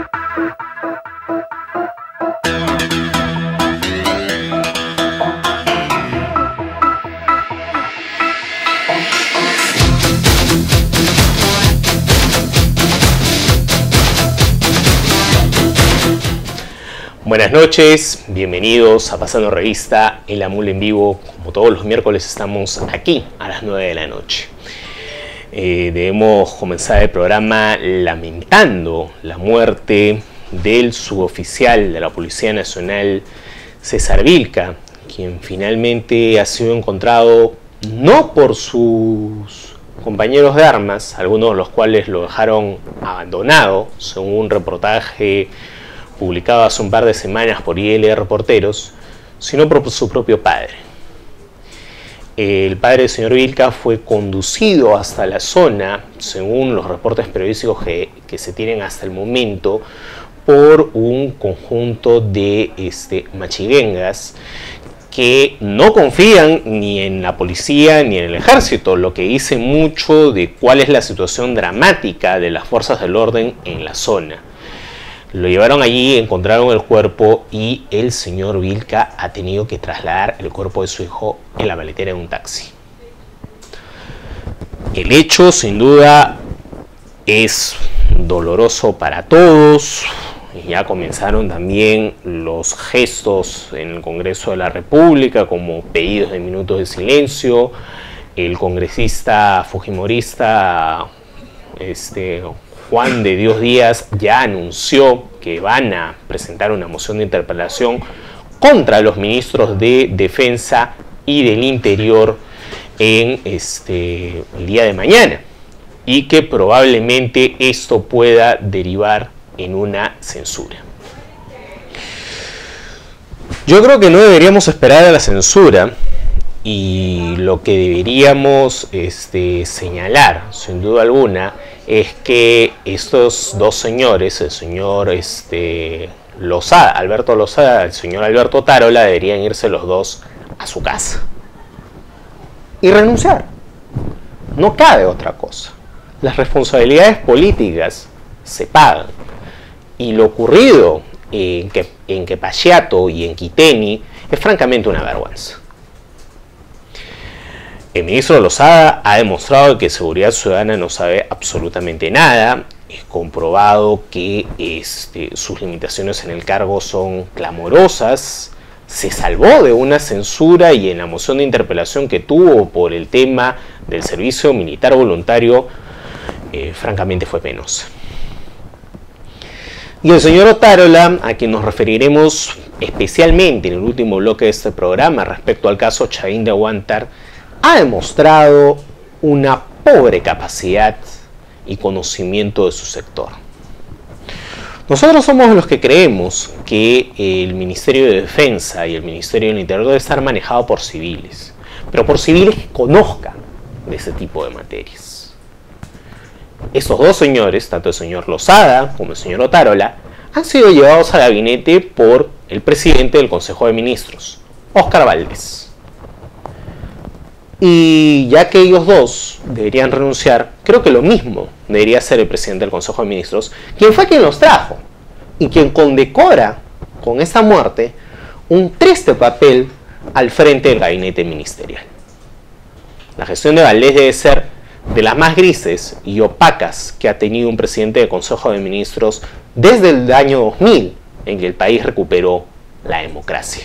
Buenas noches, bienvenidos a Pasando Revista en la Mula en Vivo. Como todos los miércoles estamos aquí a las 9 de la noche. Debemos comenzar el programa lamentando la muerte del suboficial de la Policía Nacional, César Vilca, quien finalmente ha sido encontrado no por sus compañeros de armas, algunos de los cuales lo dejaron abandonado, según un reportaje publicado hace un par de semanas por IL Reporteros, sino por su propio padre. El padre del señor Vilca fue conducido hasta la zona, según los reportes periodísticos que se tienen hasta el momento, por un conjunto de machigengas que no confían ni en la policía ni en el ejército, lo que dice mucho de cuál es la situación dramática de las fuerzas del orden en la zona. Lo llevaron allí, encontraron el cuerpo y el señor Vilca ha tenido que trasladar el cuerpo de su hijo en la maletera de un taxi. El hecho, sin duda, es doloroso para todos. Ya comenzaron también los gestos en el Congreso de la República, como pedidos de minutos de silencio. El congresista fujimorista Juan de Dios Díaz ya anunció que van a presentar una moción de interpelación contra los ministros de Defensa y del Interior en el día de mañana, y que probablemente esto pueda derivar en una censura. Yo creo que no deberíamos esperar a la censura, y lo que deberíamos señalar, sin duda alguna, es que estos dos señores, el señor Lozada, Alberto Lozada, el señor Alberto Tarola, deberían irse los dos a su casa y renunciar. No cabe otra cosa. Las responsabilidades políticas se pagan, y lo ocurrido en Quepachiato y en Quiteni es francamente una vergüenza. El ministro Lozada ha demostrado que Seguridad Ciudadana no sabe absolutamente nada. Es comprobado que sus limitaciones en el cargo son clamorosas. Se salvó de una censura, y en la moción de interpelación que tuvo por el tema del servicio militar voluntario, francamente fue penosa. Y el señor Otárola, a quien nos referiremos especialmente en el último bloque de este programa respecto al caso Chavín de Huántar, ha demostrado una pobre capacidad y conocimiento de su sector. Nosotros somos los que creemos que el Ministerio de Defensa y el Ministerio del Interior debe estar manejado por civiles, pero por civiles que conozcan de ese tipo de materias. Estos dos señores, tanto el señor Lozada como el señor Otárola, han sido llevados al gabinete por el presidente del Consejo de Ministros, Óscar Valdés. Y ya que ellos dos deberían renunciar, creo que lo mismo debería hacer el presidente del Consejo de Ministros, quien fue quien los trajo y quien condecora con esta muerte un triste papel al frente del gabinete ministerial. La gestión de Valdés debe ser de las más grises y opacas que ha tenido un presidente del Consejo de Ministros desde el año 2000, en que el país recuperó la democracia.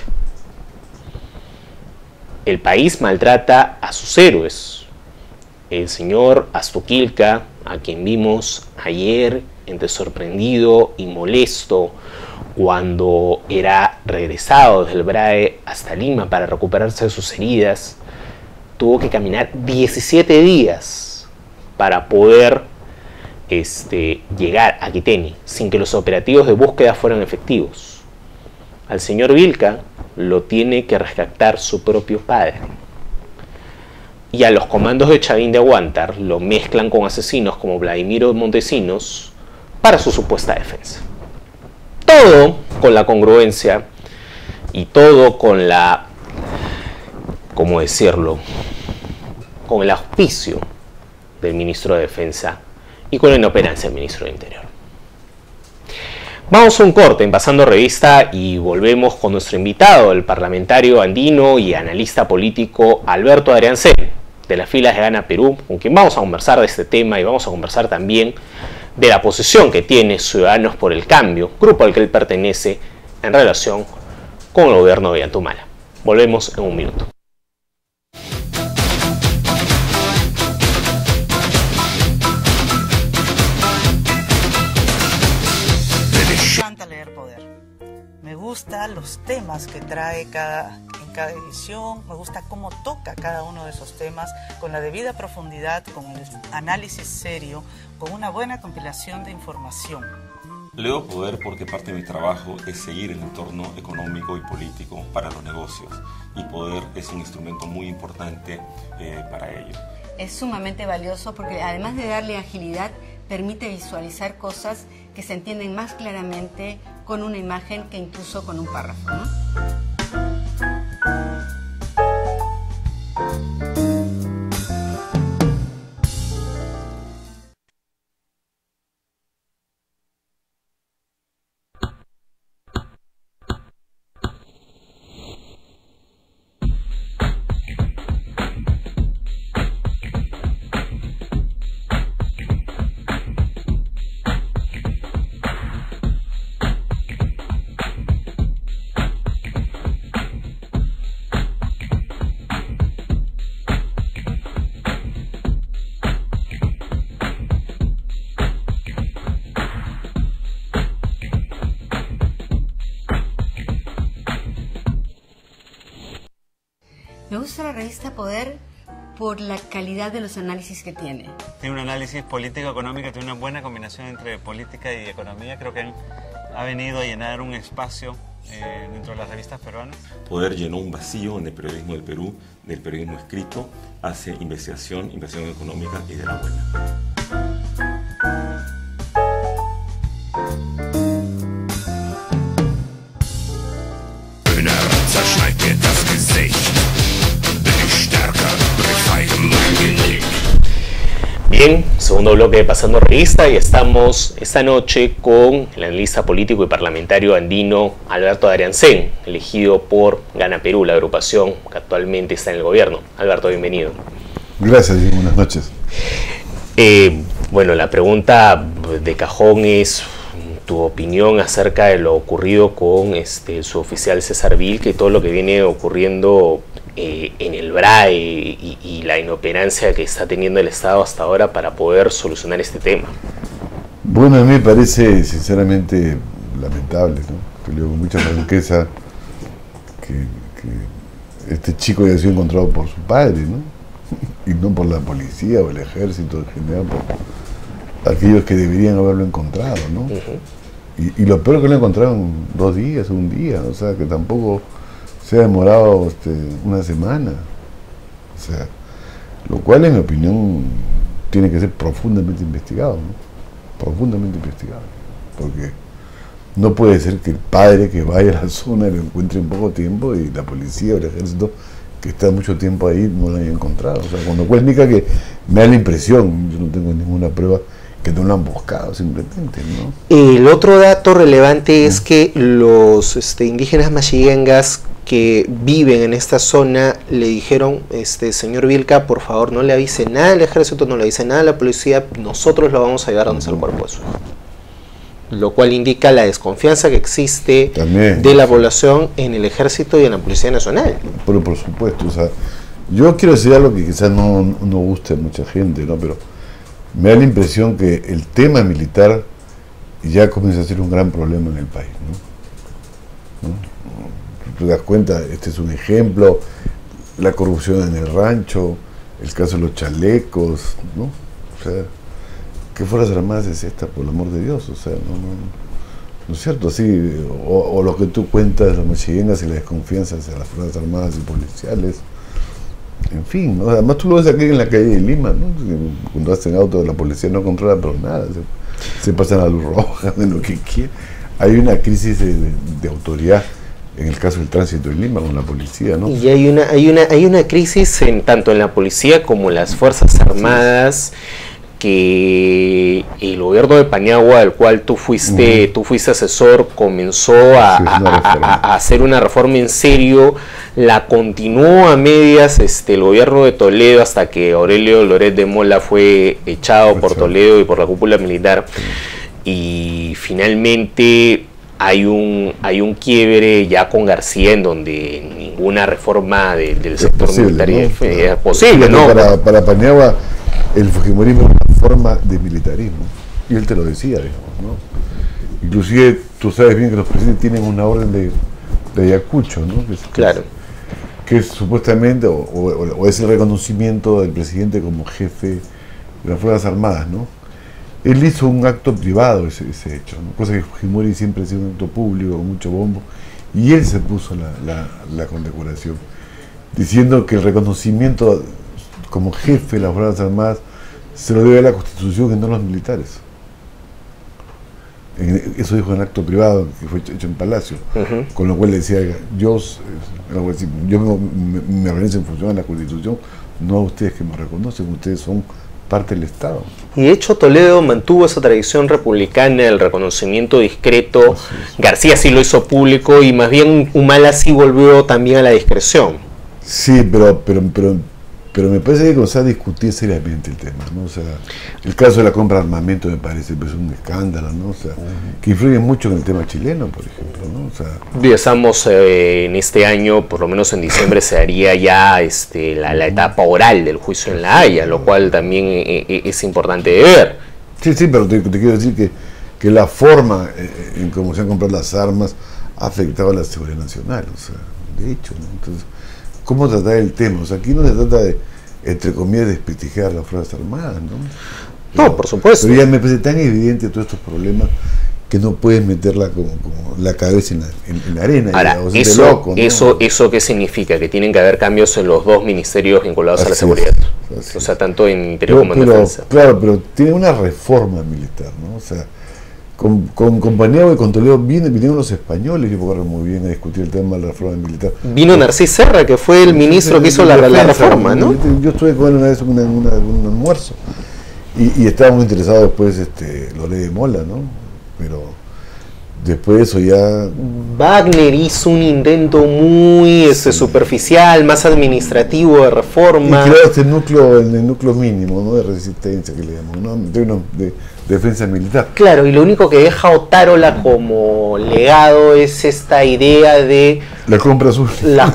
El país maltrata a sus héroes. El señor Astoquilca, a quien vimos ayer entre sorprendido y molesto cuando era regresado desde el BRAE hasta Lima para recuperarse de sus heridas, tuvo que caminar 17 días para poder llegar a Quiteni sin que los operativos de búsqueda fueran efectivos. Al señor Vilca lo tiene que rescatar su propio padre. Y a los comandos de Chavín de Huántar lo mezclan con asesinos como Vladimiro Montesinos para su supuesta defensa. Todo con la congruencia y todo con la, ¿cómo decirlo?, con el auspicio del ministro de Defensa y con la inoperancia del ministro del Interior. Vamos a un corte en Pasando Revista y volvemos con nuestro invitado, el parlamentario andino y analista político Alberto Adriancén, de las filas de Gana Perú, con quien vamos a conversar de este tema y vamos a conversar también de la posición que tiene Ciudadanos por el Cambio, grupo al que él pertenece, en relación con el gobierno de Ollanta. Volvemos en un minuto. Me gustan los temas que trae en cada edición, me gusta cómo toca cada uno de esos temas con la debida profundidad, con el análisis serio, con una buena compilación de información. Leo Poder porque parte de mi trabajo es seguir el entorno económico y político para los negocios, y Poder es un instrumento muy importante para ello. Es sumamente valioso porque además de darle agilidad, permite visualizar cosas que se entienden más claramente con una imagen que incluso con un párrafo, ¿no? Me gusta la revista Poder por la calidad de los análisis que tiene. Tiene un análisis político-económico, tiene una buena combinación entre política y economía. Creo que ha venido a llenar un espacio dentro de las revistas peruanas. Poder llenó un vacío en el periodismo del Perú, del periodismo escrito, hace investigación económica y de la buena. Bien, segundo bloque de Pasando Revista y estamos esta noche con el analista político y parlamentario andino Alberto Adriancén, elegido por Gana Perú, la agrupación que actualmente está en el gobierno. Alberto, bienvenido. Gracias y buenas noches. Bueno, la pregunta de cajón es tu opinión acerca de lo ocurrido con su oficial César Vilca y todo lo que viene ocurriendo en el BRAE y la inoperancia que está teniendo el Estado hasta ahora para poder solucionar este tema. Bueno, a mí me parece sinceramente lamentable, ¿no? Que luego con mucha franqueza que este chico haya sido encontrado por su padre, ¿no? Y no por la policía o el ejército en general, por aquellos que deberían haberlo encontrado, ¿no? Y lo peor que lo encontraron 2 días, un día, o sea, que tampoco se ha demorado una semana, o sea, lo cual en mi opinión tiene que ser profundamente investigado, ¿no? Profundamente investigado, porque no puede ser que el padre que vaya a la zona lo encuentre en poco tiempo y la policía o el ejército que está mucho tiempo ahí no lo haya encontrado, o sea, con lo cual indica que me da la impresión, yo no tengo ninguna prueba, que no lo han buscado simplemente, ¿no? El otro dato relevante es que los indígenas machiguengas que viven en esta zona le dijeron, señor Vilca, por favor no le avise nada al ejército, no le avise nada a la policía, nosotros lo vamos a llevar donde está el cuerpo de su hijo. Lo cual indica la desconfianza que existe también de la población en el ejército y en la Policía Nacional. Pero por supuesto, o sea, yo quiero decir algo que quizás no guste a mucha gente, ¿no? Pero me da la impresión que el tema militar ya comienza a ser un gran problema en el país, ¿no? Tú te das cuenta, este es un ejemplo, la corrupción en el rancho, el caso de los chalecos, ¿no? O sea, ¿qué Fuerzas Armadas es esta, por el amor de Dios? O sea, no es cierto, así, o lo que tú cuentas, las machiguengas y la desconfianza hacia las Fuerzas Armadas y policiales, en fin, ¿no? Además tú lo ves aquí en la calle de Lima, ¿no? Cuando vas en auto de la policía no controla pero nada, se pasan a luz roja, de lo que quiera. Hay una crisis de autoridad en el caso del tránsito en Lima con la policía, ¿no? Y hay una crisis tanto en la policía como en las Fuerzas Armadas, que el gobierno de Paniagua, del cual tú fuiste asesor, comenzó a hacer una reforma en serio, la continuó a medias el gobierno de Toledo hasta que Aurelio Loret de Mola fue echado por Toledo y por la cúpula militar, y finalmente hay un quiebre ya con García en donde ninguna reforma del sector militar es posible, ¿no? Para Paniagua el fujimorismo es una forma de militarismo, y él te lo decía, digamos, ¿no? Inclusive tú sabes bien que los presidentes tienen una orden de Ayacucho, ¿no? Claro. Que es supuestamente, o es el reconocimiento del presidente como jefe de las Fuerzas Armadas, ¿no? Él hizo un acto privado ese hecho, ¿no? Cosa que Fujimori siempre ha sido un acto público, con mucho bombo, y él se puso la condecoración, diciendo que el reconocimiento como jefe de las Fuerzas Armadas se lo debe a la Constitución y no a los militares. Eso dijo en acto privado, que fue hecho en Palacio, con lo cual le decía, yo me organizo en función de la Constitución, no a ustedes que me reconocen, ustedes son parte del Estado. Y de hecho Toledo mantuvo esa tradición republicana, el reconocimiento discreto. García sí lo hizo público, y más bien Humala sí volvió también a la discreción. Sí, pero me parece que comenzar a discutir seriamente el tema, ¿no? O sea, el caso de la compra de armamento me parece pues un escándalo, ¿no? O sea, que influye mucho en el tema chileno, por ejemplo, ¿no? O sea, estamos en este año, por lo menos en diciembre, se haría ya la etapa oral del juicio en La Haya, lo cual también es importante de ver. Sí, pero te quiero decir que la forma en cómo se han comprado las armas ha afectado a la seguridad nacional, o sea, de hecho, ¿no? Entonces, ¿cómo tratar el tema? O sea, aquí no se trata de, entre comillas, desprestigiar a las Fuerzas Armadas, ¿no? No, por supuesto. Pero ya me parece tan evidente todos estos problemas que no puedes meterla como la cabeza en la arena. Ahora, o sea, eso, loco, ¿no? ¿eso qué significa? Que tienen que haber cambios en los dos ministerios vinculados a la seguridad. O sea, tanto en Interior como en Defensa. Claro, pero tiene una reforma militar, ¿no? O sea, con Paniagua y con Toledo vinieron los españoles, yo recuerdo muy bien, a discutir el tema de la reforma militar. Vino Narcís Serra, que fue el ministro que hizo la reforma, ¿no? Yo estuve con él una vez en un almuerzo, y estaba muy interesado después Loret de Mola, ¿no? Pero después de eso ya... Wagner hizo un intento muy superficial, más administrativo de reforma. Y creó el núcleo mínimo, ¿no? De resistencia, que le llamamos, ¿no? De defensa militar. Claro, y lo único que deja Otárola como legado es esta idea de... La compra azul.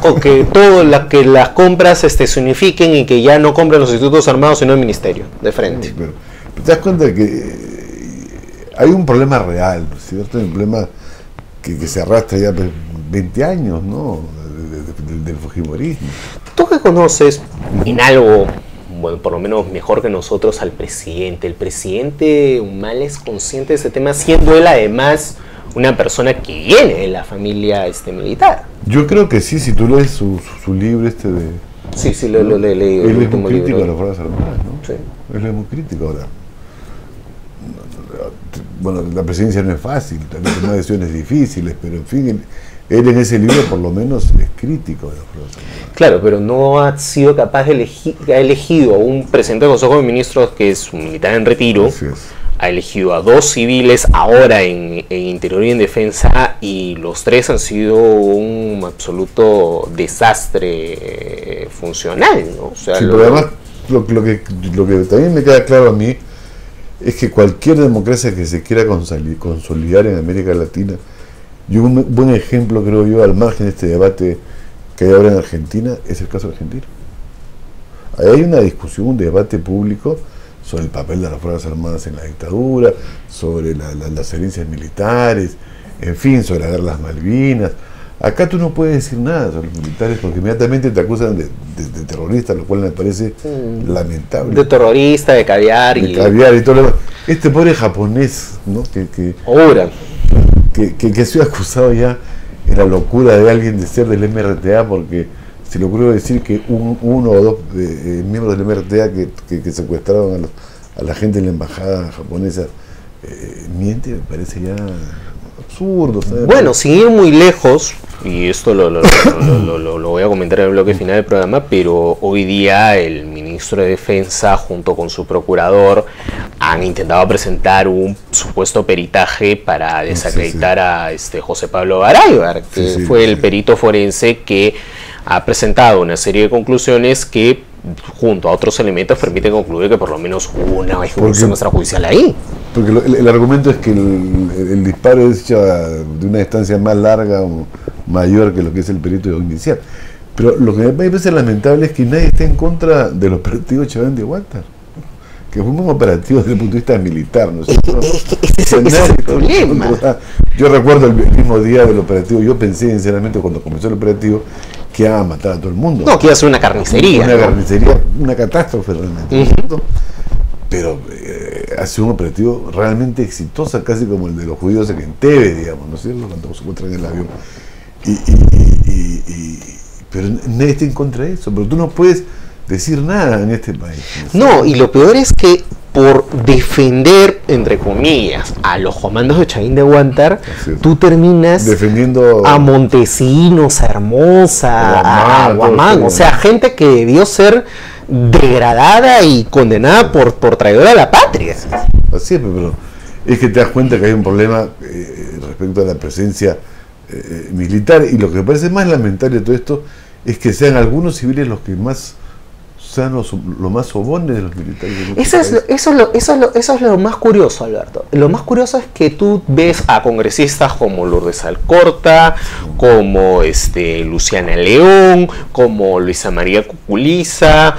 Que las compras se unifiquen y que ya no compren los institutos armados sino el ministerio, de frente. Pero te das cuenta de que hay un problema real, ¿cierto? Hay un problema que se arrastra ya 20 años, ¿no? Del fujimorismo. Tú que conoces en algo, bueno, por lo menos mejor que nosotros, al presidente. El presidente Humala es consciente de ese tema, siendo él además una persona que viene de la familia militar. Yo creo que sí, si tú lees su libro de... Sí, lo leí. Él es muy crítico de las Fuerzas Armadas, ¿no? Sí. Él es muy crítico ahora. Bueno, la presidencia no es fácil, también tomar decisiones difíciles, pero en fin, él en ese libro por lo menos es crítico de las Fuerzas Armadas. Claro, pero no ha sido capaz de elegir, ha elegido a un presidente del Consejo de Ministros que es un militar en retiro, ha elegido a 2 civiles ahora en Interior y en Defensa, y los 3 han sido un absoluto desastre funcional, ¿no? O sea, sí, pero además lo que también me queda claro a mí es que cualquier democracia que se quiera consolidar en América Latina, y un buen ejemplo, creo yo, al margen de este debate que hay ahora en Argentina, es el caso argentino. Ahí hay una discusión, un debate público sobre el papel de las Fuerzas Armadas en la dictadura, sobre las herencias militares, en fin, sobre la guerra de las Malvinas. Acá tú no puedes decir nada sobre los militares porque inmediatamente te acusan de terrorista, lo cual me parece lamentable. De terrorista, de caviar. Caviar y todo lo demás. Este pobre japonés, ¿no? Que ha sido acusado ya en la locura de alguien de ser del MRTA, porque se le ocurrió decir que uno o 2 miembros del MRTA que secuestraron a la gente en la embajada japonesa miente, me parece ya absurdo, ¿sabes? Bueno, sin ir muy lejos, y esto lo voy a comentar en el bloque final del programa, pero hoy día el ministro de Defensa junto con su procurador han intentado presentar un supuesto peritaje para desacreditar a José Pablo Garaybar, que fue el perito forense que ha presentado una serie de conclusiones que, junto a otros elementos, permiten concluir que por lo menos hubo una ejecución extrajudicial ahí. Porque el argumento es que el disparo es hecho de una distancia más larga o mayor que lo que es el perito inicial. Pero lo que me parece lamentable es que nadie está en contra del operativo Chavén de Huántar, que fue un operativo desde el punto de vista militar, ¿no es cierto? Ese es el problema. Yo recuerdo el mismo día del operativo, yo pensé sinceramente cuando comenzó el operativo que iban a matar a todo el mundo. No, que iba a ser una carnicería. Una carnicería, una catástrofe realmente, ¿no es cierto? Pero ha sido un operativo realmente exitoso, casi como el de los judíos en Entebbe, digamos, ¿no es cierto? Cuando se encuentran en el avión. Pero nadie está en contra de eso, pero tú no puedes decir nada en este país. No, y lo peor es que por defender, entre comillas, a los comandos de Chavén de Huántar, tú terminas defendiendo a Montesinos, a Hermosa, a Guamán, o sea, gente que debió ser degradada y condenada por traidora a la patria. Así es, pero es que te das cuenta que hay un problema respecto a la presencia militar, y lo que me parece más lamentable de todo esto es que sean algunos civiles los que más sean los más sobones de los militares. Eso es lo más curioso, Alberto. Lo más curioso es que tú ves a congresistas como Lourdes Alcorta, como Luciana León, como Luisa María Cuculiza,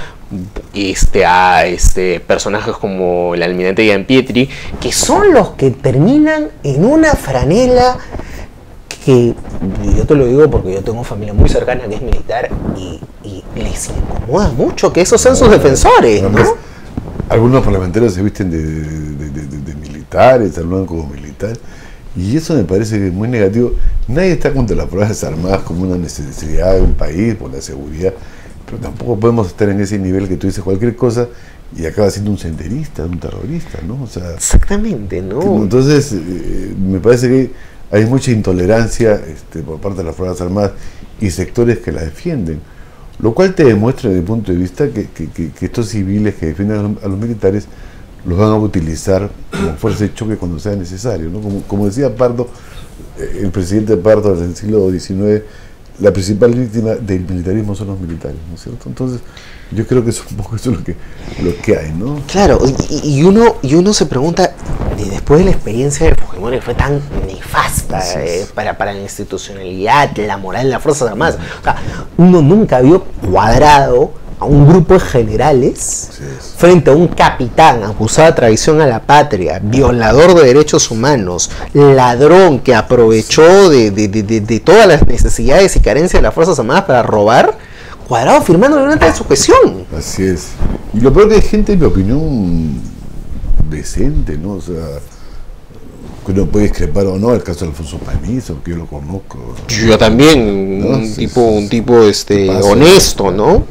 a personajes como el almirante Gianpietri, que son los que terminan en una franela que yo te lo digo porque yo tengo familia muy cercana que es militar y les incomoda mucho que esos sean sus defensores, ¿no? Algunos parlamentarios se visten de militares, saludan como militar, y eso me parece muy negativo. Nadie está contra las Fuerzas Armadas como una necesidad de un país por la seguridad, pero tampoco podemos estar en ese nivel que tú dices cualquier cosa y acaba siendo un senderista, un terrorista, ¿no? O sea, exactamente, ¿no? Entonces, me parece que hay mucha intolerancia por parte de las Fuerzas Armadas y sectores que la defienden, lo cual te demuestra desde mi punto de vista que estos civiles que defienden a los militares los van a utilizar como fuerza de choque cuando sea necesario, ¿no? Como decía Pardo, el presidente Pardo del siglo XIX, la principal víctima del militarismo son los militares, ¿no es cierto? Entonces, yo creo que eso es un poco eso lo que hay, ¿no? Claro, y uno se pregunta, después de la experiencia de Fujimori, que fue tan nefasta para la institucionalidad, la moral de las Fuerzas Armadas, o sea, uno nunca vio cuadrado a un grupo de generales frente a un capitán acusado de traición a la patria, violador de derechos humanos, ladrón que aprovechó de todas las necesidades y carencias de las Fuerzas Armadas para robar, cuadrado firmando una acta de sujeción. Así es. Y lo peor que hay gente, en mi opinión, decente, ¿no? O sea, que uno puede discrepar o no, el caso de Alfonso Panizo, que yo lo conozco. Yo también, ¿no? un tipo honesto, ¿no?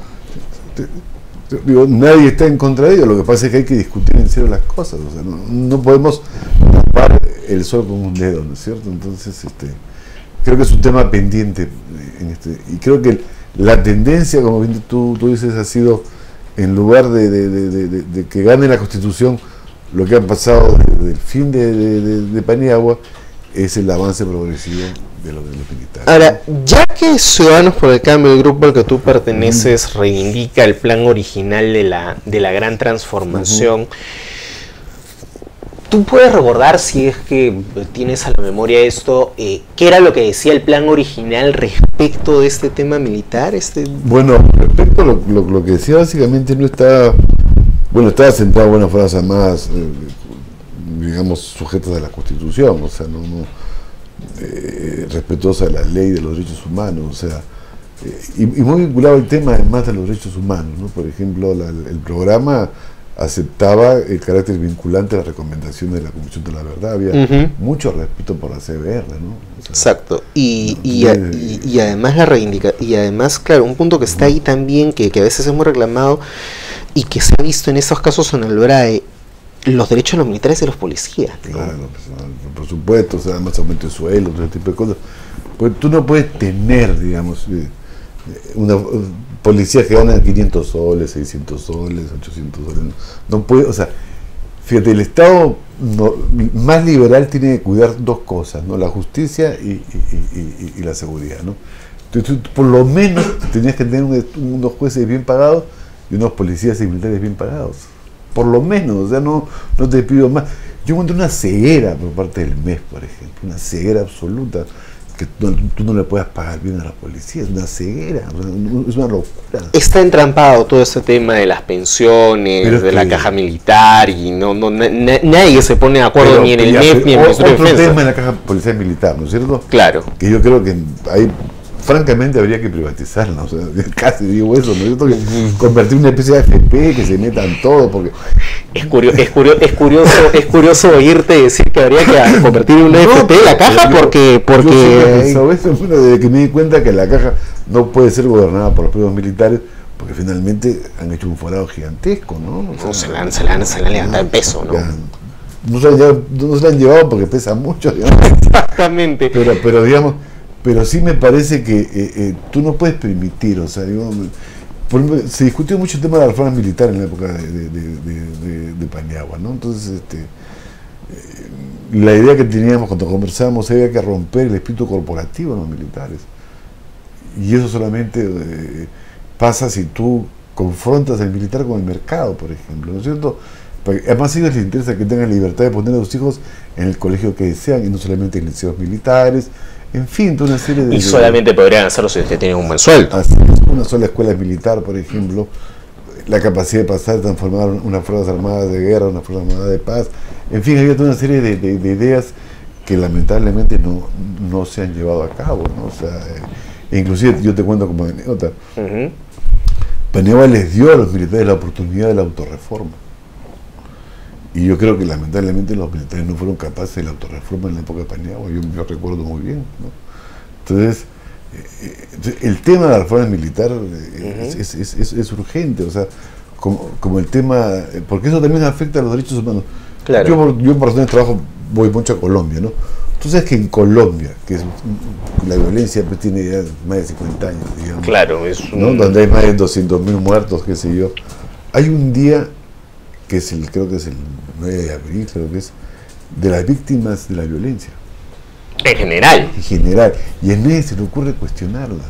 Digo, nadie está en contra de ello, lo que pasa es que hay que discutir en serio las cosas, o sea, no podemos tapar el sol con un dedo, ¿no es cierto? Entonces, creo que es un tema pendiente y creo que la tendencia, como bien tú dices, ha sido, en lugar de que gane la Constitución, lo que ha pasado desde el fin de Paniagua es el avance progresivo de los militares. Ahora, ya que Ciudadanos por el Cambio, el grupo al que tú perteneces, reivindica el plan original de la gran transformación, ¿tú puedes recordar, si es que tienes a la memoria esto, qué era lo que decía el plan original respecto de este tema militar? Bueno, respecto a lo que decía, básicamente no estaba, estaba centrado en buenas Fuerzas Armadas, digamos, sujetas a la Constitución, o sea, respetuosa de la ley de los derechos humanos, o sea, y muy vinculado al tema además de los derechos humanos, ¿no? Por ejemplo, el programa aceptaba el carácter vinculante de las recomendaciones de la Comisión de la Verdad, había mucho respeto por la CBR, ¿no? O sea, exacto, y además y además, claro, un punto que está ahí también, que a veces es muy reclamado y que se ha visto en estos casos en el BRAE, los derechos de los militares y de los policías, ¿no? Claro, por supuesto, o sea, más aumento de sueldo, todo ese tipo de cosas. Pues tú no puedes tener, digamos, una policía que gana 500 soles, 600 soles, 800 soles. No puede, o sea, Fíjate, el Estado más liberal tiene que cuidar dos cosas, ¿no? La justicia y la seguridad, ¿no? Entonces, tú, por lo menos tenías que tener unos jueces bien pagados y unos policías y militares bien pagados. Por lo menos, o sea, no te pido más. Yo encontré una ceguera por parte del MES, por ejemplo, una ceguera absoluta, que tú no le puedas pagar bien a la policía, es una ceguera, es una locura. Está entrampado todo ese tema de las pensiones, de la caja militar, y nadie se pone de acuerdo ni en el MES ni en el Ministerio de Defensa. Otro tema en la caja policial militar, ¿no es cierto? Claro. Que yo creo que hay... Francamente habría que privatizarla, o sea, casi digo eso, ¿no es cierto? Que convertir una especie de AFP, que se metan todo, porque... Es curioso oírte decir que habría que convertir una AFP en la caja, porque... Yo eso, bueno, desde que me di cuenta que la caja no puede ser gobernada por los propios militares, porque finalmente han hecho un forado gigantesco, ¿no? O sea, se la han levantado en peso, ¿no? No se la han llevado porque pesa mucho, digamos. Exactamente. Pero digamos... Pero sí me parece que tú no puedes permitir, o sea, digo, por ejemplo, se discutió mucho el tema de la reforma militar en la época de Paniagua, ¿no? Entonces, la idea que teníamos cuando conversábamos había que romper el espíritu corporativo de los militares. Y eso solamente pasa si tú confrontas al militar con el mercado, por ejemplo, ¿no es cierto? Porque además a ellos les interesa que tengan libertad de poner a sus hijos en el colegio que desean y no solamente en liceos militares. En fin, toda una serie de... Y solamente podrían hacerlo si usted tiene un buen sueldo. Así, una sola escuela militar, por ejemplo, la capacidad de pasar, transformar unas fuerzas armadas de guerra, unas fuerzas armadas de paz. En fin, había toda una serie de ideas que lamentablemente no se han llevado a cabo, ¿no? O sea, inclusive yo te cuento como anécdota, Paniagua les dio a los militares la oportunidad de la autorreforma. Y yo creo que lamentablemente los militares no fueron capaces de la autorreforma en la época de Paniagua, yo recuerdo muy bien, ¿no? Entonces, el tema de la reforma militar es urgente, o sea, como el tema, porque eso también afecta a los derechos humanos. Claro. Yo por razones de trabajo voy mucho a Colombia, ¿no? Tú sabes que en Colombia, que es la violencia pues tiene ya más de 50 años, digamos. Claro, ¿no? Donde hay más de 200.000 muertos, qué sé yo. Hay un día que es creo que es el 9 de abril, creo que es, de las víctimas de la violencia. En general. En general. Y a nadie se le ocurre cuestionarla.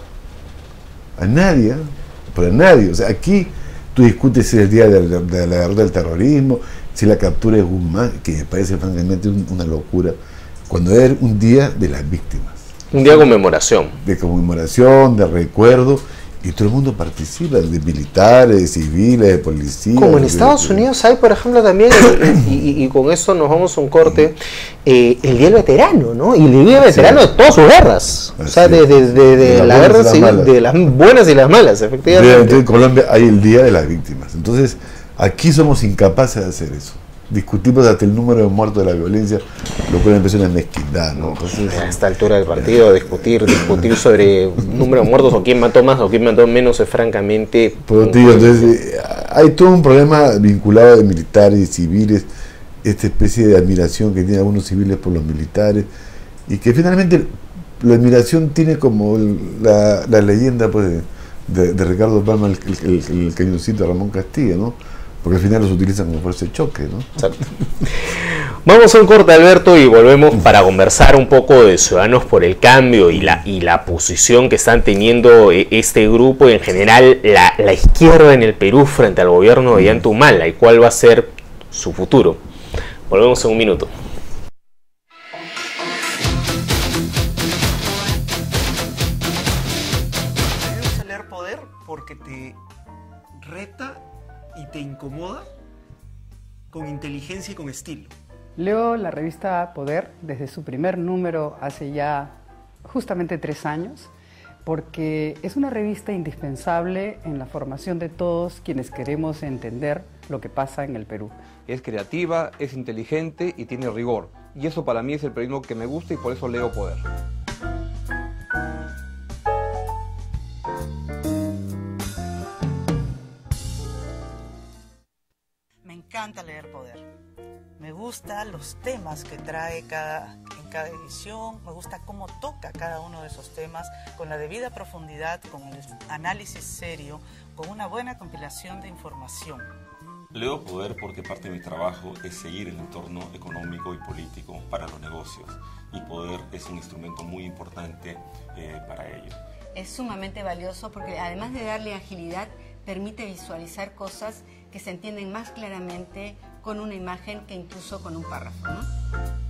A nadie, pero a nadie. O sea, aquí tú discutes si es el día de la derrota del terrorismo, si la captura de Guzmán, que me parece francamente una locura, cuando era un día de las víctimas. Un día de conmemoración. De conmemoración, de recuerdo. Y todo el mundo participa, de militares, de civiles, de policías. Como en Estados Unidos hay, por ejemplo, también, y con eso nos vamos a un corte, el Día del Veterano, ¿no? Y el Día del Veterano de todas sus guerras. O sea, de la guerra civil, de las buenas y las malas, efectivamente. En Colombia hay el Día de las Víctimas. Entonces, aquí somos incapaces de hacer eso. Discutimos hasta el número de muertos de la violencia, lo cual empezó una mezquindad, ¿no? Entonces, a esta altura del partido, discutir sobre número de muertos o quién mató más o quién mató menos es francamente... Entonces, hay todo un problema vinculado de militares y civiles, esta especie de admiración que tienen algunos civiles por los militares, y que finalmente la admiración tiene como la leyenda pues, de Ricardo Palma, el cañoncito de Ramón Castilla, ¿no? Porque al final los utilizan como fuerza de choque, ¿no? Exacto. Vamos a un corte, Alberto, y volvemos para conversar un poco de Ciudadanos por el Cambio y la posición que están teniendo este grupo y en general la izquierda en el Perú frente al gobierno de Ollanta Humala y cuál va a ser su futuro. Volvemos en un minuto. Me gusta leer Poder porque te reta y te incomoda con inteligencia y con estilo. Leo la revista Poder desde su primer número hace ya justamente 3 años, porque es una revista indispensable en la formación de todos quienes queremos entender lo que pasa en el Perú. Es creativa, es inteligente y tiene rigor. Y eso para mí es el periodismo que me gusta y por eso leo Poder. Me encanta leer Poder. Me gustan los temas que trae en cada edición, me gusta cómo toca cada uno de esos temas con la debida profundidad, con el análisis serio, con una buena compilación de información. Leo Poder porque parte de mi trabajo es seguir el entorno económico y político para los negocios, y Poder es un instrumento muy importante para ello. Es sumamente valioso porque además de darle agilidad, permite visualizar cosas que se entienden más claramente con una imagen que incluso con un párrafo, ¿no?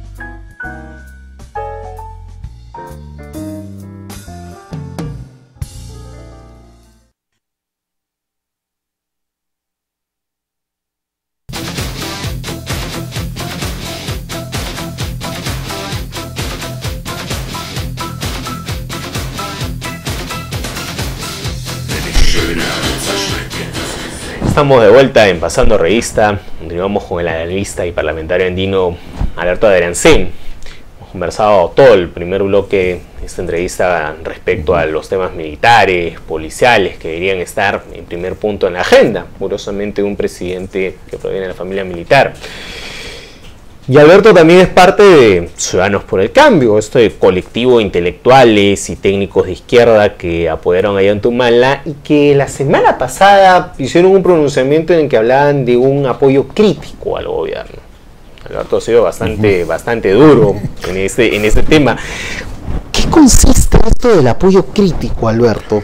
Estamos de vuelta en Pasando Revista. Continuamos con el analista y parlamentario andino Alberto Adriancén. Hemos conversado todo el primer bloque de esta entrevista respecto a los temas militares, policiales, que deberían estar en primer punto en la agenda, curiosamente un presidente que proviene de la familia militar. Y Alberto también es parte de Ciudadanos por el Cambio, este colectivo de intelectuales y técnicos de izquierda que apoyaron a Ollantumala y que la semana pasada hicieron un pronunciamiento en el que hablaban de un apoyo crítico al gobierno. Alberto ha sido bastante duro en este tema. ¿Qué consiste esto del apoyo crítico, Alberto?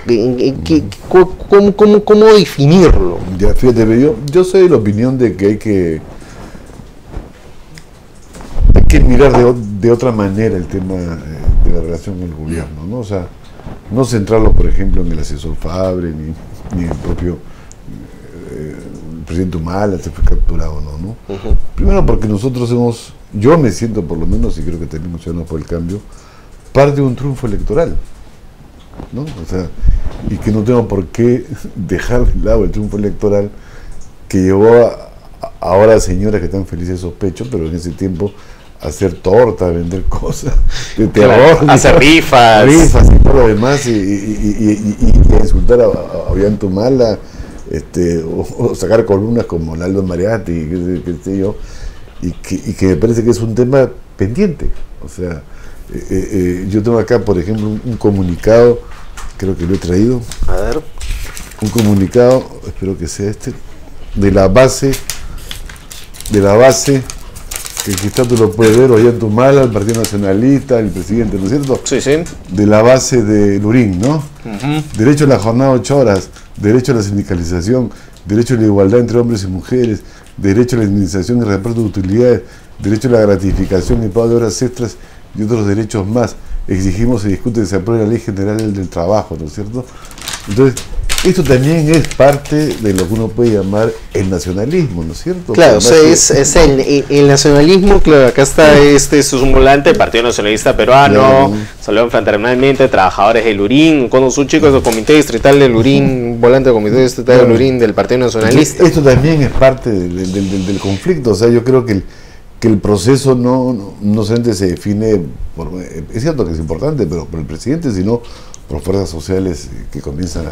¿Cómo definirlo? Ya, fíjate, yo soy de la opinión de que hay que mirar de otra manera el tema de la relación con el gobierno, ¿no? O sea, no centrarlo, por ejemplo, en el asesor Fabre, ni en el propio presidente Humala, se fue capturado o no. Primero porque nosotros yo me siento por lo menos, y creo que tenemos Ciudadanos por el Cambio, parte de un triunfo electoral, ¿no? O sea, y que no tengo por qué dejar de lado el triunfo electoral que llevó ahora a señoras que están felices de sospecho, pero en ese tiempo hacer torta, vender cosas de terror, claro, hacer rifas y todo lo demás, y insultar a Ollantumala, o sacar columnas como Naldo Mariatti, qué sé yo, y que me parece que es un tema pendiente. O sea, yo tengo acá, por ejemplo, un comunicado, creo que lo he traído. A ver. Un comunicado, espero que sea de la base, que quizás tú lo puedes ver, Ollantumala, el Partido Nacionalista, el presidente, ¿no es cierto? Sí, sí. De la base de Lurín, ¿no? Derecho a la jornada 8 horas, derecho a la sindicalización, derecho a la igualdad entre hombres y mujeres, derecho a la indemnización y reparto de utilidades, derecho a la gratificación y pago de horas extras y otros derechos más. Exigimos se discute que se apruebe la Ley General del Trabajo, ¿no es cierto? Entonces, esto también es parte de lo que uno puede llamar el nacionalismo, ¿no es cierto? Claro, o sea, es el nacionalismo. Claro, acá está es un volante del Partido Nacionalista Peruano, salieron fraternalmente trabajadores del Lurín, cuando son chicos del Comité Distrital del Lurín, volante del Comité Distrital del Lurín del Partido Nacionalista. Esto también es parte del conflicto. O sea, yo creo que el proceso no solamente se define es cierto que es importante, pero por el presidente, sino por fuerzas sociales que comienzan a...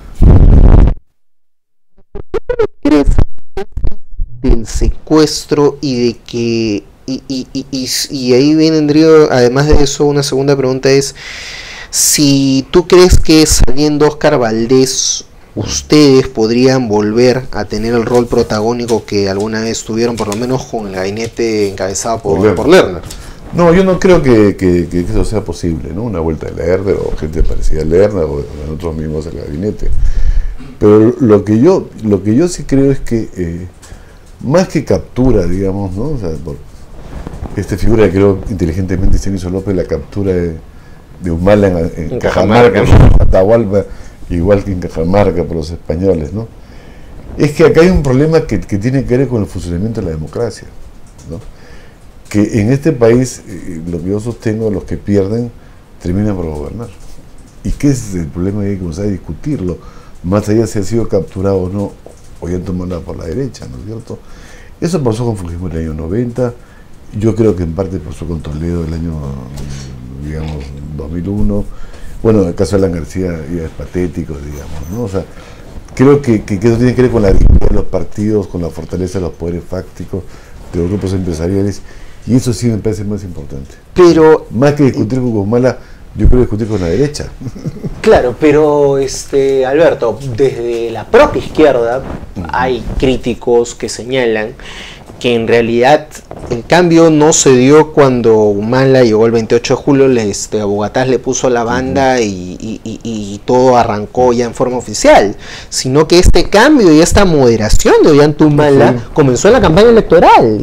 ¿Crees del secuestro y de que y ahí vendría, además de eso, una segunda pregunta es si tú crees que saliendo Óscar Valdés ustedes podrían volver a tener el rol protagónico que alguna vez tuvieron, por lo menos con el gabinete encabezado por Lerner? No, yo no creo que eso sea posible, ¿no? Una vuelta de Lerner o gente parecida a Lerner o nosotros mismos del gabinete. Pero lo que yo sí creo es que más que captura, digamos, ¿no? O sea, por esta figura que creo inteligentemente se hizo López, la captura de Humala en Cajamarca, en Atahualpa, igual que en Cajamarca por los españoles, ¿no? Es que acá hay un problema que tiene que ver con el funcionamiento de la democracia, ¿no? Que en este país, lo que yo sostengo, los que pierden terminan por gobernar. Y que ese es el problema que hay que comenzar a discutirlo, más allá de si ha sido capturado o no, Ollantumala por la derecha, ¿no es cierto? Eso pasó con Fujimori en el año 90, yo creo que en parte pasó con Toledo el año, digamos, 2001. Bueno, el caso de Alan García ya es patético, digamos, ¿no? O sea, creo que eso tiene que ver con la dignidad de los partidos, con la fortaleza de los poderes fácticos, de los grupos empresariales, y eso sí me parece más importante. Pero más que discutir con Humala, yo quiero discutir con la derecha. Claro, pero Alberto, desde la propia izquierda hay críticos que señalan que en realidad el cambio no se dio cuando Humala llegó el 28 de julio, a Bogotá le puso la banda y todo arrancó ya en forma oficial, sino que este cambio y esta moderación de Ollanta comenzó en la campaña electoral.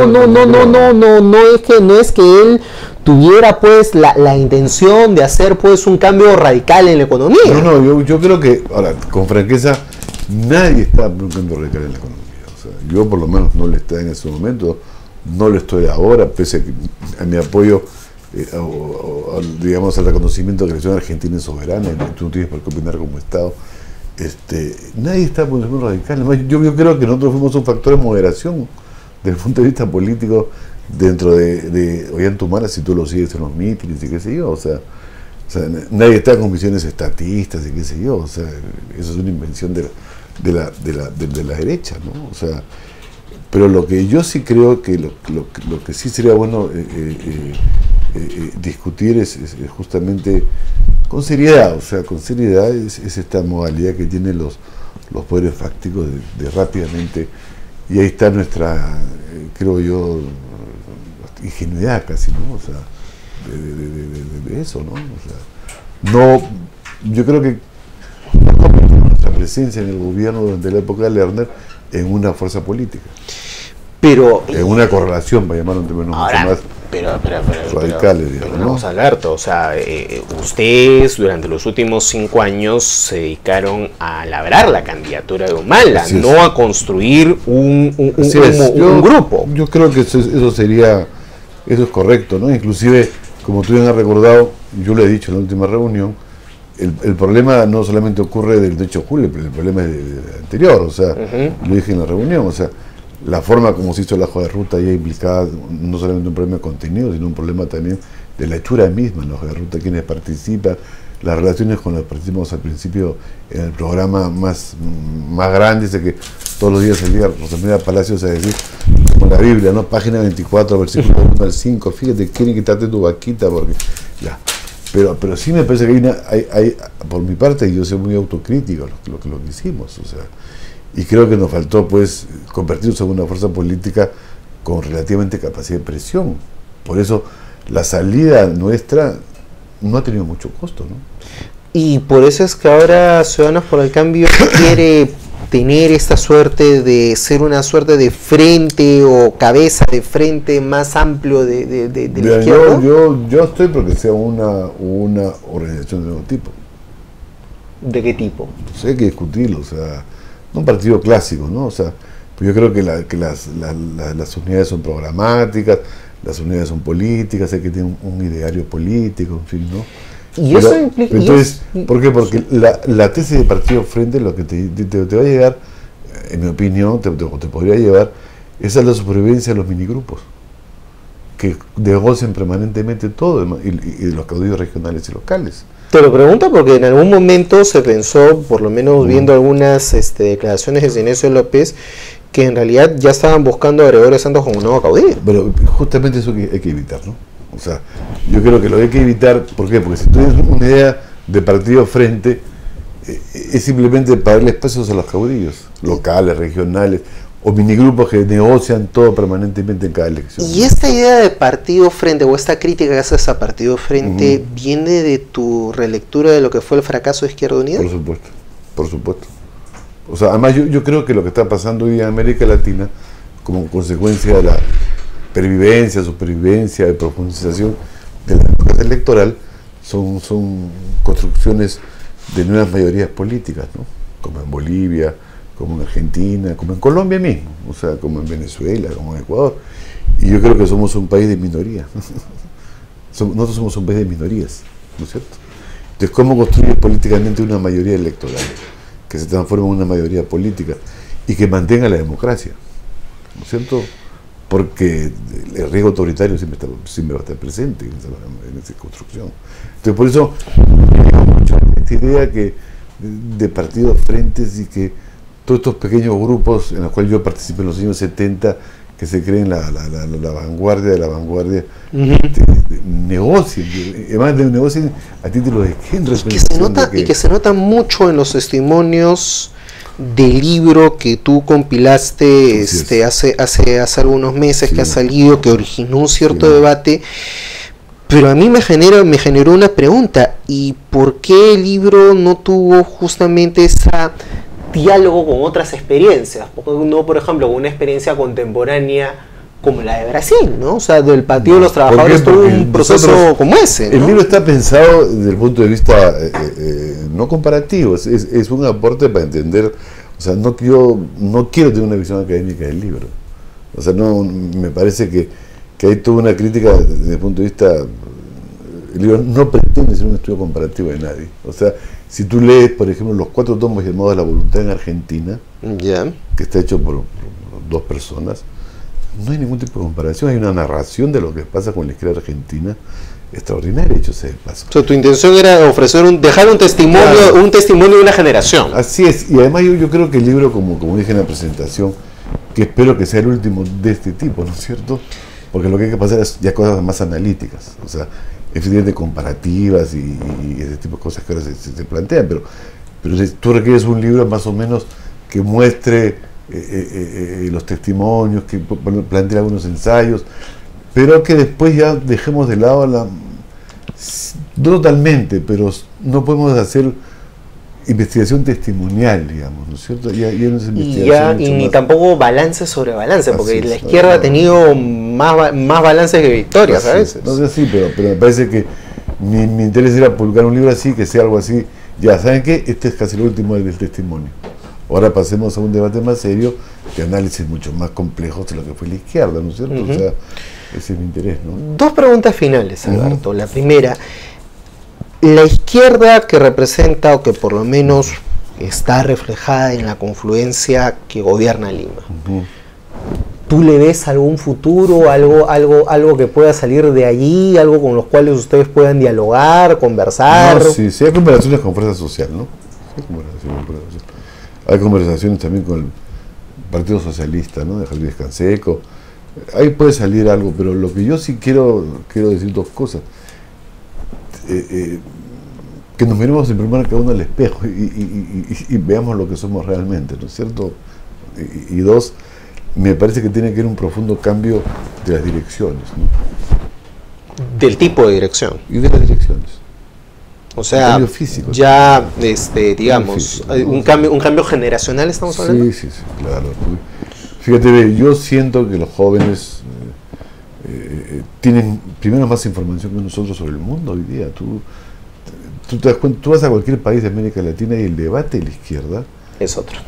No es que él tuviera pues la intención de hacer pues un cambio radical en la economía. Yo creo que, ahora, con franqueza, nadie está por un cambio radical en la economía. Yo por lo menos no lo estaba en ese momento, no lo estoy ahora, pese a mi apoyo, digamos, al reconocimiento de que la nación argentina es soberana, y tú no tienes por qué opinar como Estado. Nadie está por un cambio radical. Además, yo creo que nosotros fuimos un factor de moderación desde el punto de vista político dentro de Ollanta Humala, si tú lo sigues en los mítines y qué sé yo, o sea, nadie está con visiones estatistas y qué sé yo, o sea, eso es una invención de la derecha, ¿no? O sea, pero lo que yo sí creo que lo que sí sería bueno discutir es justamente con seriedad, o sea, con seriedad es esta modalidad que tienen los poderes fácticos de rápidamente, y ahí está nuestra, creo yo, ingenuidad casi, ¿no? O sea, de eso, ¿no? O sea, no, yo creo que nuestra presencia en el gobierno durante la época de Lerner en una fuerza política, pero en una correlación, para llamarlo en términos mucho más radicales, digamos, vamos, Alberto, o sea, ustedes durante los últimos 5 años se dedicaron a labrar la candidatura de Humala, no a construir un grupo. Yo creo que eso es correcto, ¿no? Inclusive, como tú bien has recordado, yo lo he dicho en la última reunión, el problema no solamente ocurre del 8 de julio, pero el problema es de anterior, o sea, lo dije en la reunión, o sea, la forma como se hizo la hoja de ruta ya implicaba no solamente un problema de contenido, sino un problema también de la hechura misma en la hoja de ruta, quienes participan, las relaciones con los que participamos al principio en el programa más grande, ese que todos los días salía Rosalía Palacios a decir, como la Biblia, ¿no? Página 24, versículo 1 al 5, fíjate, quieren quitarte tu vaquita porque ya. Pero sí me parece que hay por mi parte, yo soy muy autocrítico lo que hicimos, o sea, y creo que nos faltó pues convertirnos en una fuerza política con relativamente capacidad de presión. Por eso la salida nuestra no ha tenido mucho costo, ¿no? Y por eso es que ahora Ciudadanos por el Cambio quiere tener esta suerte de ser una suerte de frente o cabeza de frente más amplio de la izquierda. Yo estoy porque sea una organización de nuevo tipo. ¿De qué tipo? Pues hay que discutirlo, o sea, no un partido clásico, ¿no? O sea, pues yo creo que las unidades son programáticas, las unidades son políticas, hay que tener un ideario político, en fin, ¿no? Y pero, eso implica... Entonces, ¿por qué? Porque la tesis de partido frente lo que te va a llegar, en mi opinión, te podría llevar, es a la supervivencia de los minigrupos, que negocian permanentemente todo, y los caudillos regionales y locales. Te lo pregunto porque en algún momento se pensó, por lo menos viendo algunas declaraciones de Zinesio López, que en realidad ya estaban buscando a Gregorio Santos como un nuevo caudillo. Pero justamente eso hay que evitar, ¿no? O sea, yo creo que lo hay que evitar, ¿por qué? Porque si tú tienes una idea de partido frente, es simplemente para darle espacios a los caudillos, locales, regionales, o minigrupos que negocian todo permanentemente en cada elección. ¿Y esta idea de partido frente, o esta crítica que haces a partido frente, viene de tu relectura de lo que fue el fracaso de Izquierda Unida? Por supuesto, por supuesto. O sea, además yo creo que lo que está pasando hoy en América Latina, como consecuencia de la supervivencia, de profundización de la democracia electoral, son construcciones de nuevas mayorías políticas, ¿no? Como en Bolivia, como en Argentina, como en Colombia mismo, o sea, como en Venezuela, como en Ecuador. Y yo creo que somos un país de minoría. Nosotros somos un país de minorías, ¿no es cierto? Entonces, ¿cómo construir políticamente una mayoría electoral que se transforme en una mayoría política y que mantenga la democracia? ¿No es cierto? Porque el riesgo autoritario siempre va a estar presente en esa construcción. Entonces, por eso me digo mucho esta idea de partidos frentes y que todos estos pequeños grupos en los cuales yo participé en los años 70, que se creen la vanguardia de la vanguardia, negocien, además de negocien a título de qué, y que se nota mucho en los testimonios del libro que tú compilaste hace algunos meses, que ha salido, que originó un cierto debate. Pero a mí me generó una pregunta: ¿y por qué el libro no tuvo justamente ese diálogo con otras experiencias? No, por ejemplo, con una experiencia contemporánea como la de Brasil, ¿no? O sea, del Partido de los Trabajadores tuvo un proceso como ese, ¿no? El libro está pensado desde el punto de vista no comparativo, es un aporte para entender. O sea, yo no quiero tener una visión académica del libro. O sea, no, me parece que hay toda una crítica desde el punto de vista. El libro no pretende ser un estudio comparativo de nadie. O sea, si tú lees, por ejemplo, los 4 tomos llamados La voluntad en Argentina, que está hecho por 2 personas, no hay ningún tipo de comparación. Hay una narración de lo que pasa con la izquierda argentina extraordinaria, hecho sea de paso. O sea, tu intención era dejar un testimonio, claro, un testimonio de una generación. Así es, y además yo creo que el libro, como dije en la presentación, que espero que sea el último de este tipo, ¿no es cierto? Porque lo que hay que pasar es ya cosas más analíticas, o sea, efectivamente comparativas y ese tipo de cosas que ahora se plantean, pero tú requieres un libro más o menos que muestre los testimonios, que plantee algunos ensayos, pero que después ya dejemos de lado no totalmente, pero no podemos hacer investigación testimonial, digamos, ¿no es cierto? Ya no es investigación y ni tampoco balance sobre balance, porque la izquierda ha tenido más balances que victorias a veces. No sé, sí, pero me parece que mi interés era publicar un libro así, que sea algo así. Ya, ¿saben qué? Este es casi el último del testimonio. Ahora pasemos a un debate más serio, de análisis mucho más complejos de lo que fue la izquierda, ¿no es cierto? O sea, ese es mi interés, ¿no? 2 preguntas finales, Alberto. La primera, la izquierda que representa, o que por lo menos está reflejada en la confluencia que gobierna Lima, ¿tú le ves algún futuro, algo que pueda salir de allí, algo con los cuales ustedes puedan dialogar, conversar? No, sí, hay conversaciones con Fuerza Social, ¿no? Hay conversaciones también con el Partido Socialista, ¿no? De Javier Canseco. Ahí puede salir algo, pero lo que yo sí quiero decir 2 cosas. Que nos miremos en primer cada uno al espejo y veamos lo que somos realmente, ¿no es cierto? Y 2, me parece que tiene que haber un profundo cambio de las direcciones, ¿no? Del tipo de dirección. Y de las direcciones. O sea, físico, ya, digamos, físico, un cambio generacional, ¿estamos hablando? Sí, claro. Fíjate, yo siento que los jóvenes tienen primero más información que nosotros sobre el mundo hoy día. Tú te das cuenta, tú vas a cualquier país de América Latina y el debate de la izquierda es otro.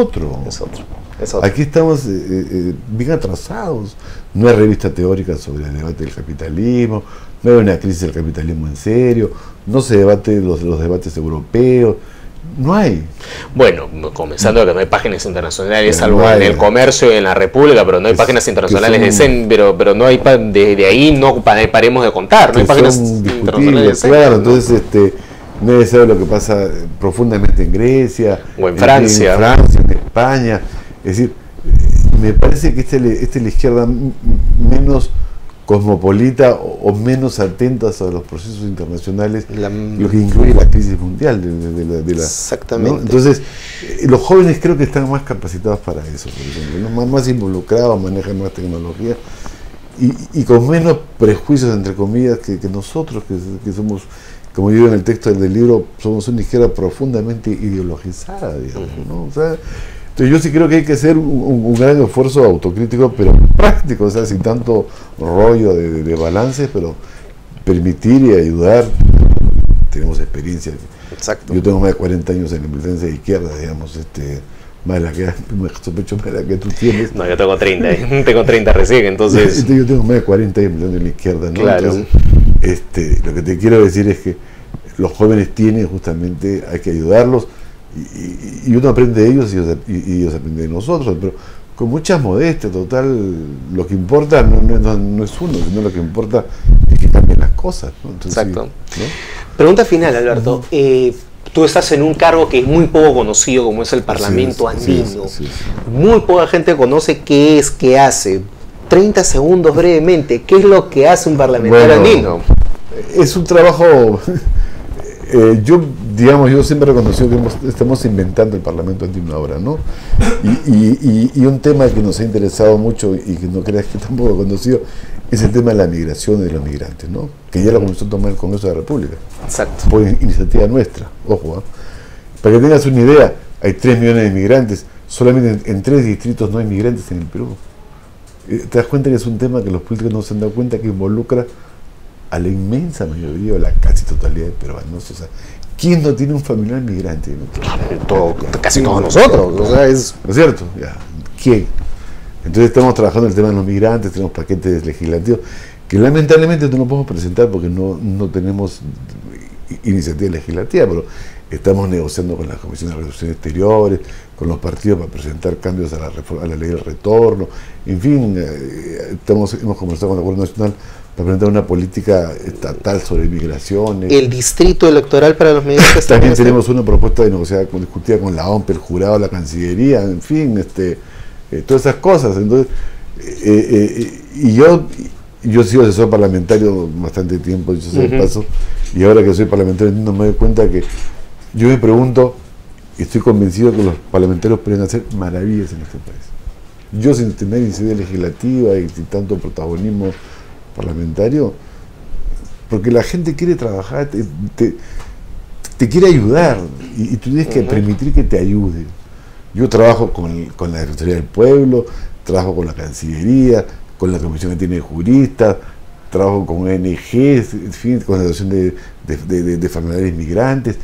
Aquí estamos bien atrasados. No hay revista teórica sobre el debate del capitalismo, no hay una crisis del capitalismo en serio, no se debate los debates europeos, no hay. Bueno, comenzando que no hay páginas internacionales, salvo en el Comercio y en la República, pero no hay páginas internacionales pero no hay de ahí no paremos de contar, no hay páginas internacionales de claro, entonces nadie sabe lo que pasa profundamente en Grecia, o en Francia, en España. Es decir, me parece que esta es la izquierda menos cosmopolita o menos atenta a los procesos internacionales, lo que incluye la crisis mundial de la exactamente, ¿no? Entonces los jóvenes creo que están más capacitados para eso, por ejemplo, ¿no? más involucrados, manejan más tecnología y con menos prejuicios, entre comillas, que nosotros que somos, como yo digo en el texto del libro, somos una izquierda profundamente ideologizada, digamos, ¿no? O sea, entonces yo sí creo que hay que hacer un gran esfuerzo autocrítico, pero práctico, o sea, sin tanto rollo de balances, pero permitir y ayudar. Tenemos experiencia. Exacto. Yo tengo más de 40 años en la militancia de izquierda, digamos, más de la que me sospecho más de la que tú tienes. No, yo tengo 30, tengo 30 recién, entonces... Yo tengo más de 40 años militando en la izquierda, ¿no? Claro. Entonces, lo que te quiero decir es que los jóvenes tienen justamente, hay que ayudarlos, y uno aprende de ellos y ellos aprenden de nosotros, pero con mucha modestia, total, lo que importa no es uno, sino lo que importa es que cambien las cosas, ¿no? Entonces, exacto. ¿no? Pregunta final, Alberto. Tú estás en un cargo que es muy poco conocido, como es el Parlamento andino. Sí. Muy poca gente conoce qué es, qué hace. 30 segundos brevemente, ¿qué es lo que hace un parlamentario andino? Es un trabajo, yo siempre he reconocido que estamos inventando el Parlamento andino ahora, ¿no? Y un tema que nos ha interesado mucho y que no creas que tampoco he conocido es el tema de la migración y de los migrantes, ¿no? Que ya lo comenzó a tomar el Congreso de la República. Exacto. Por iniciativa nuestra, ojo, para que tengas una idea, hay 3 millones de migrantes, solamente en 3 distritos no hay migrantes en el Perú. Te das cuenta que es un tema que los políticos no se han dado cuenta que involucra a la inmensa mayoría o la casi totalidad de peruanos. O sea, ¿quién no tiene un familiar migrante? Casi todos nosotros, o sea, es... ¿No es cierto? Ya. ¿Quién? Entonces estamos trabajando en el tema de los migrantes, tenemos paquetes legislativos que lamentablemente no podemos presentar porque no tenemos iniciativa legislativa, pero estamos negociando con las comisiones de relaciones exteriores, con los partidos para presentar cambios a la ley del retorno. En fin, hemos conversado con el Gobierno Nacional para presentar una política estatal sobre migraciones. El distrito electoral para los migrantes. También tenemos una propuesta de negociar, discutida con la OMP, el jurado, la Cancillería, en fin, todas esas cosas. Entonces, yo he sido asesor parlamentario bastante tiempo, dicho sea de paso, y ahora que soy parlamentario no me doy cuenta que yo me pregunto, y estoy convencido que los parlamentarios pueden hacer maravillas en este país. Yo, sin tener iniciativa legislativa y sin tanto protagonismo parlamentario, porque la gente quiere trabajar, te quiere ayudar, y tú tienes que permitir que te ayude. Yo trabajo con la Defensoría del Pueblo, trabajo con la Cancillería, con la Comisión que tiene juristas, trabajo con ONGs, en fin, con la Asociación de Familiares Migrantes.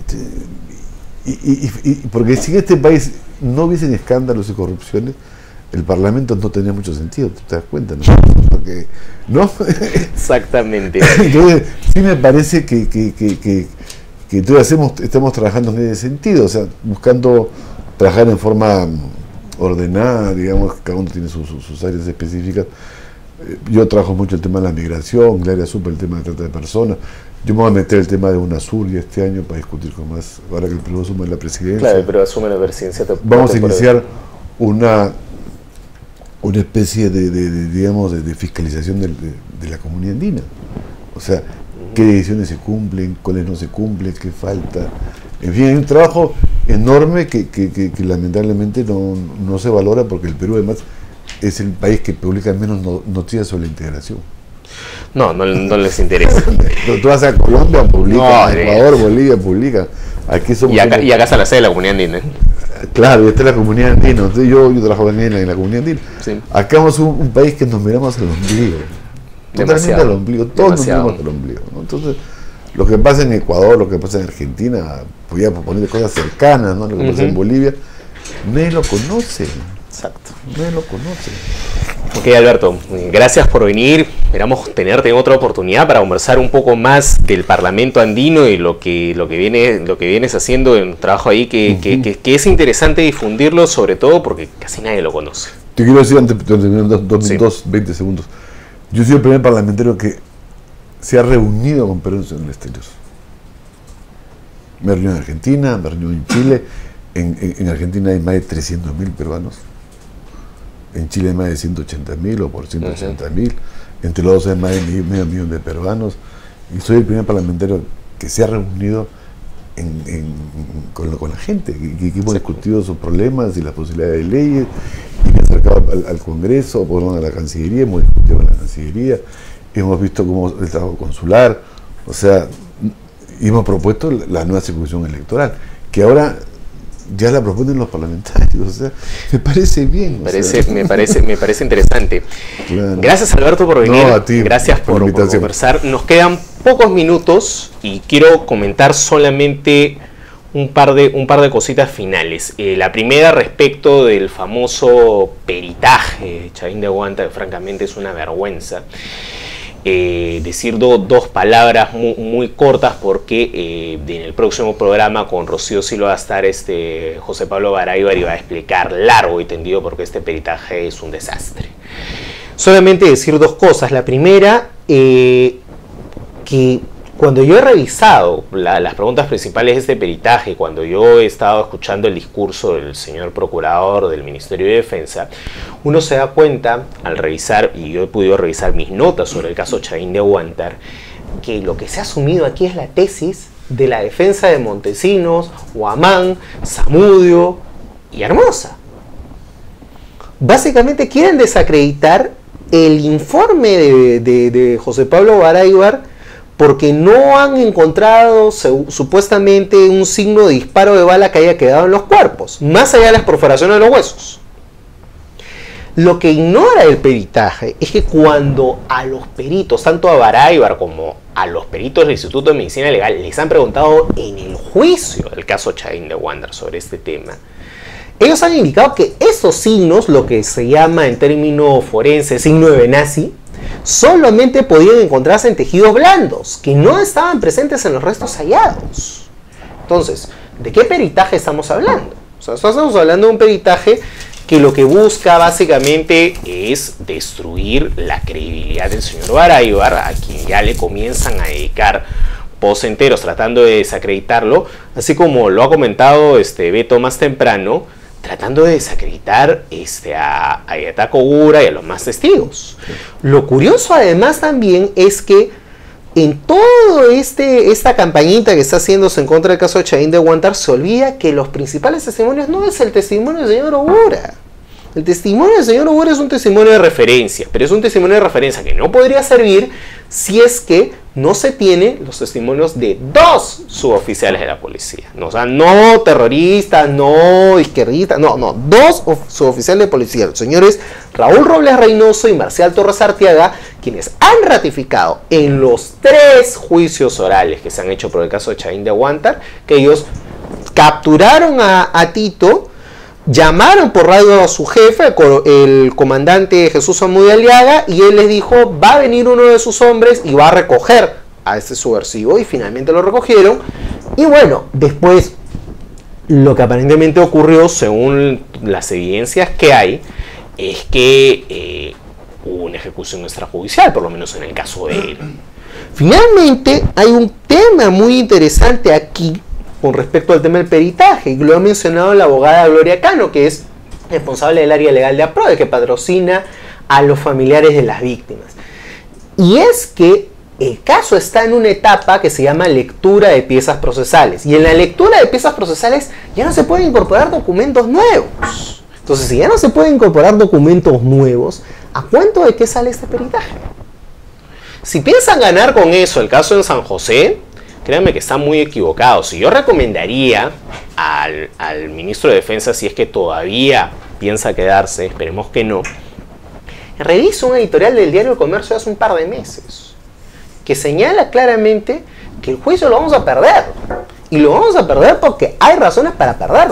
Porque si en este país no hubiesen escándalos y corrupciones, el Parlamento no tenía mucho sentido, ¿te das cuenta? ¿No? Porque, ¿no? Exactamente. Entonces, sí me parece que entonces estamos trabajando en ese sentido, o sea, buscando trabajar en forma ordenada, digamos, cada uno tiene sus áreas específicas. Yo trabajo mucho el tema de la migración, el área super, el tema de trata de personas. Yo me voy a meter el tema de UNASUR ya este año para discutir con más, ahora que el Perú asume la presidencia. Claro, pero asume la presidencia. Vamos a iniciar una especie de fiscalización de la comunidad andina. O sea, qué decisiones se cumplen, cuáles no se cumplen, qué falta. En fin, hay un trabajo enorme que lamentablemente no se valora porque el Perú además es el país que publica menos noticias sobre la integración. No les interesa. Tú vas a Colombia, publica, Ecuador, Bolivia, publica. Aquí somos y acá está la sede de la comunidad andina. Claro, y esta es la comunidad andina. Entonces yo trabajo en la comunidad andina. Sí. Acá somos un país que nos miramos al ombligo. Totalmente al ombligo. Todos nos miramos al ombligo, ¿no? Entonces, lo que pasa en Ecuador, lo que pasa en Argentina, podía poner cosas cercanas, ¿no? Lo que pasa en Bolivia, nadie lo conoce. Exacto. Nadie lo conoce. Ok, Alberto, gracias por venir. Esperamos tenerte en otra oportunidad para conversar un poco más del Parlamento andino y lo que vienes haciendo en un trabajo ahí que es interesante difundirlo, sobre todo porque casi nadie lo conoce. Te quiero decir antes de terminar 20 segundos. Yo soy el primer parlamentario que se ha reunido con peruanos en el exterior. Me reunió en Argentina, me reunió en Chile. En Argentina hay más de 300.000 peruanos. En Chile hay más de 180.000 o por 180.000. Entre los dos hay más de medio millón de peruanos. Y soy el primer parlamentario que se ha reunido con la gente, que hemos discutido sus problemas y las posibilidades de leyes, y me he acercado al Congreso, a la Cancillería, hemos discutido con la Cancillería, hemos visto cómo el trabajo consular, o sea, y hemos propuesto la nueva circunscripción electoral, que ahora ya la proponen los parlamentarios, o sea, me parece bien. Me parece interesante. Claro. Gracias, Alberto, por venir. No, a ti, gracias por conversar. Nos quedan pocos minutos y quiero comentar solamente un par de cositas finales. La primera respecto del famoso peritaje de Chavín de Aguanta, que francamente es una vergüenza. Decir dos palabras muy cortas porque en el próximo programa con Rocío Silva va a estar José Pablo Garaybar y va a explicar largo y tendido por qué este peritaje es un desastre. Solamente decir dos cosas. La primera, que cuando yo he revisado las preguntas principales de este peritaje, cuando yo he estado escuchando el discurso del señor procurador del Ministerio de Defensa, uno se da cuenta al revisar, y yo he podido revisar mis notas sobre el caso Chavín de Huántar, que lo que se ha asumido aquí es la tesis de la defensa de Montesinos, Huamán, Zamudio y Hermosa. Básicamente quieren desacreditar el informe de José Pablo Baraybar porque no han encontrado supuestamente un signo de disparo de bala que haya quedado en los cuerpos, más allá de las perforaciones de los huesos. Lo que ignora el peritaje es que cuando a los peritos, tanto a Baraybar como a los peritos del Instituto de Medicina Legal, les han preguntado en el juicio del caso Chavín de Huántar sobre este tema, ellos han indicado que esos signos, lo que se llama en término forense signo de Benassi, solamente podían encontrarse en tejidos blandos, que no estaban presentes en los restos hallados. Entonces, ¿de qué peritaje estamos hablando? O sea, estamos hablando de un peritaje que lo que busca básicamente es destruir la credibilidad del señor Baraybar, a quien ya le comienzan a dedicar posts enteros tratando de desacreditarlo, así como lo ha comentado Beto más temprano, tratando de desacreditar a Ayataka Ogura y a los más testigos. Lo curioso además también es que en todo esta campañita que está haciéndose en contra del caso de Chavín de Huántar, se olvida que los principales testimonios no es el testimonio del señor Ogura. El testimonio del señor Ogura es un testimonio de referencia, pero es un testimonio de referencia que no podría servir si es que no se tienen los testimonios de dos suboficiales de la policía. No, o sea, no terroristas, no izquierdistas, no, dos suboficiales de policía, los señores Raúl Robles Reynoso y Marcial Torres Arteaga, quienes han ratificado en los 3 juicios orales que se han hecho por el caso de Chavín de Huántar, que ellos capturaron a Tito, llamaron por radio a su jefe, el comandante Jesús Zamudio Aliaga, y él les dijo, va a venir uno de sus hombres y va a recoger a este subversivo, y finalmente lo recogieron. Y bueno, después lo que aparentemente ocurrió, según las evidencias que hay, es que hubo una ejecución extrajudicial, por lo menos en el caso de él. Finalmente hay un tema muy interesante aquí con respecto al tema del peritaje, y lo ha mencionado la abogada Gloria Cano, que es responsable del área legal de APRODE, que patrocina a los familiares de las víctimas. Y es que el caso está en una etapa que se llama lectura de piezas procesales, y en la lectura de piezas procesales ya no se pueden incorporar documentos nuevos. Entonces, si ya no se pueden incorporar documentos nuevos, ¿a cuento de qué sale este peritaje? Si piensan ganar con eso el caso en San José, créanme que están muy equivocados. Y yo recomendaría al ministro de Defensa, si es que todavía piensa quedarse, esperemos que no, revise un editorial del Diario del Comercio de hace un par de meses, que señala claramente que el juicio lo vamos a perder. Y lo vamos a perder porque hay razones para perderlo.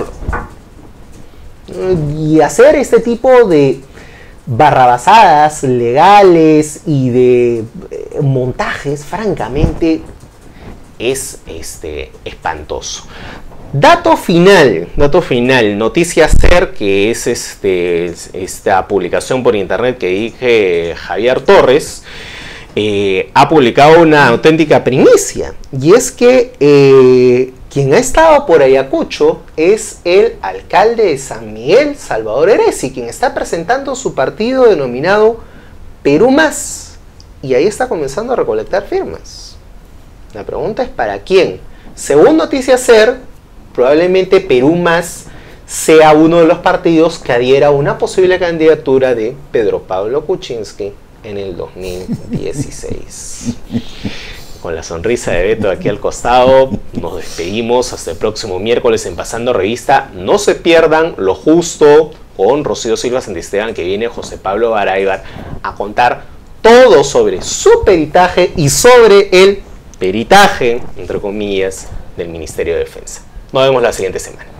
Y hacer este tipo de barrabasadas legales y de montajes, francamente, es espantoso. Dato final, Noticia Ser, que es esta publicación por internet que dije Javier Torres, ha publicado una auténtica primicia, y es que quien ha estado por Ayacucho es el alcalde de San Miguel, Salvador Heresi, quien está presentando su partido denominado Perú Más, y ahí está comenzando a recolectar firmas. La pregunta es ¿para quién? Según Noticia Ser, probablemente Perú Más sea uno de los partidos que adhiera a una posible candidatura de Pedro Pablo Kuczynski en el 2016. Con la sonrisa de Beto aquí al costado, nos despedimos hasta el próximo miércoles en Pasando Revista. No se pierdan Lo Justo con Rocío Silva Santisteban, que viene José Pablo Baraybar a contar todo sobre su peritaje y sobre el peritaje, entre comillas, del Ministerio de Defensa. Nos vemos la siguiente semana.